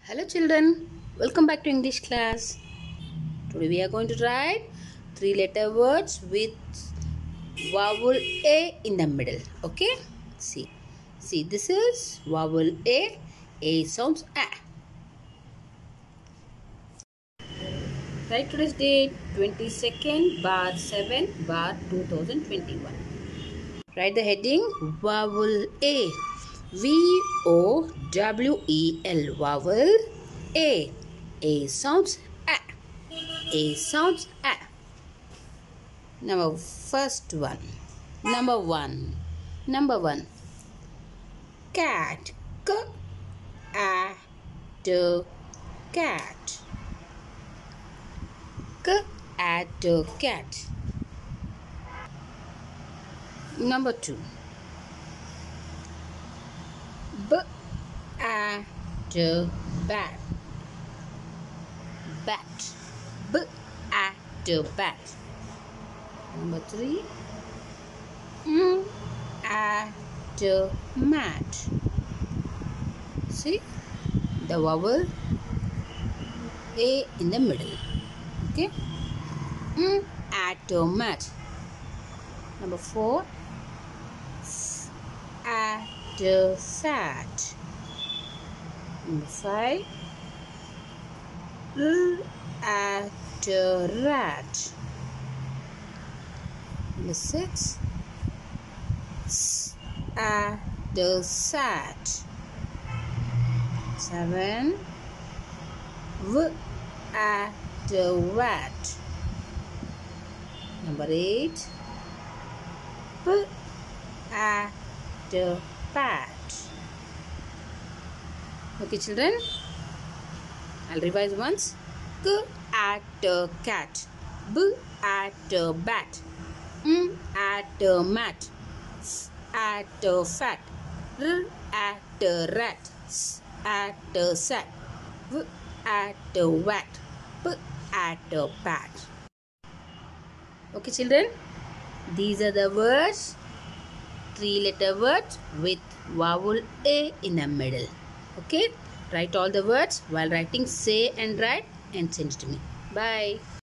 Hello children, welcome back to English class. Today we are going to write three-letter words with vowel A in the middle. Okay? See, this is vowel A. A sounds A. Write today's date 22nd bar 7 bar 2021. Write the heading vowel A. vowel vowel A. A sounds A. A sounds A. First one. Number one. Number one. Cat. K a t cat. K a t cat. Number two. B a t bat. Bat. B a t bat. Number three. A t mat. See the vowel A in the middle. Okay. Atomat. Number four. Fat. Number five. Rat. Number six. Sat. 7. Wat. Number 8. Pat. Okay children, I'll revise once. K at cat. B at bat. At mat. At fat. R at rat. At sat. V at wat. P at pat. Okay children, these are the words, three-letter words with vowel A in the middle. Okay, write all the words while writing, say and write and send it to me. Bye.